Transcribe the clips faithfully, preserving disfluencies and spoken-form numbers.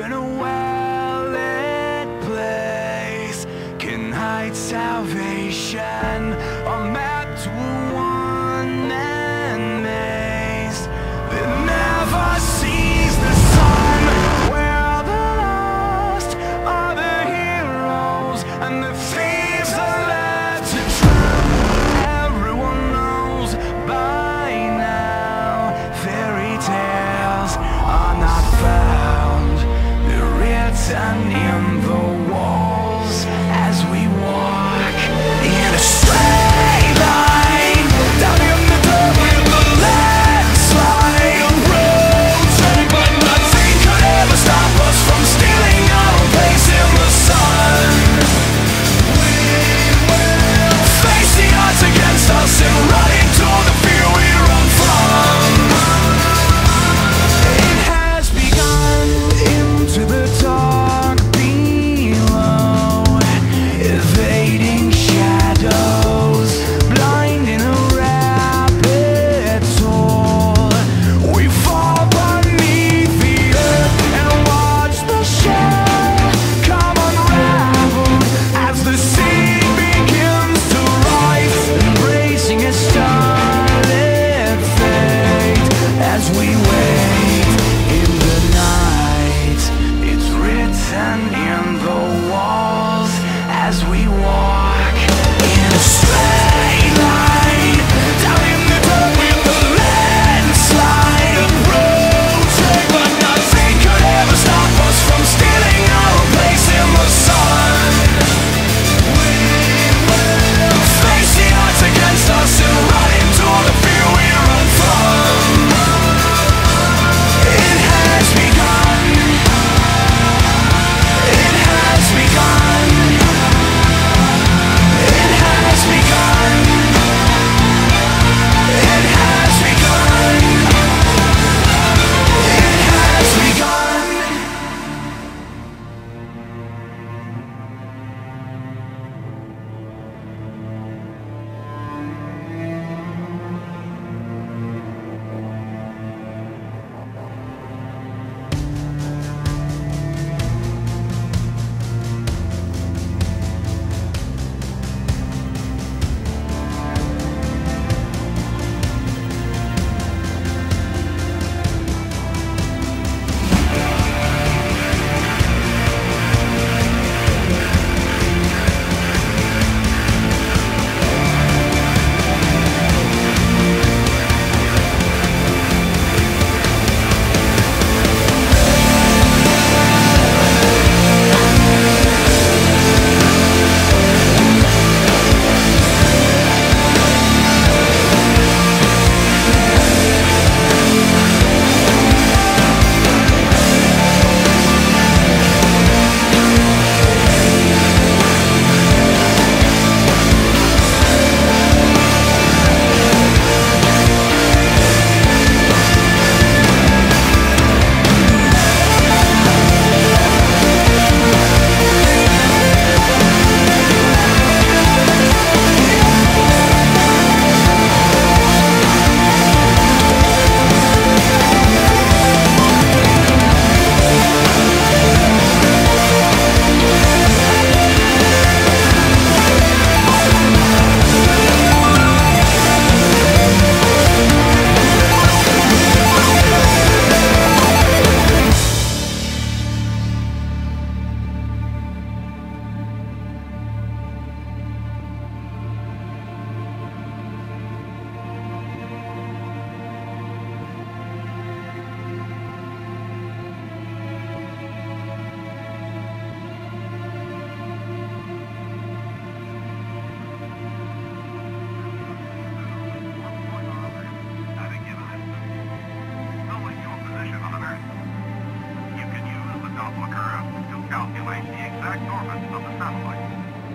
in a well-lit place can hide salvation, or map to a one-man maze that never sees the sun, where the lost are the heroes and the thieves are led to drown. Everyone knows by now fairy tales are not found, they're written in the walls as we walk in a straight line down in the dirt with the landslide. A road turning, but nothing could ever stop us from stealing our place in the sun. We will face the odds against us and run into the fear we run from. It has begun into the dark below, evading shadows, blind in a rapid toll. We fall beneath the earth and watch the shell come unraveled as the sea begins to rise, embracing a starlit fate as we wait in the night. It's written in the walls as we walk in a straight line down in the dirt with the landslide. A road turning, but nothing could ever stop us from stealing our place in the sun. We will face the odds against us and run into the fear we run from. It has begun. It has begun. It has begun. It has begun. It has begun. Calculate the exact orbit of the satellite.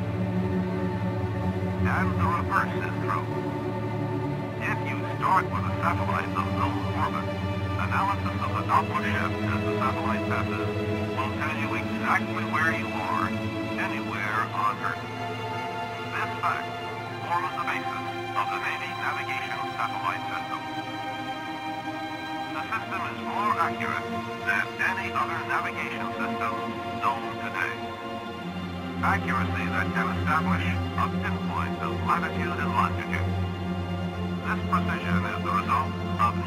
And the reverse is true. If you start with a satellite of low orbit, analysis of the Doppler shift as the satellite passes will tell you exactly where you are, anywhere on Earth. This fact forms the basis of the Navy Navigation Satellite System. The system is more accurate than any other navigation system known today. Accuracy that can establish a pinpoint of latitude and longitude. This precision is the result of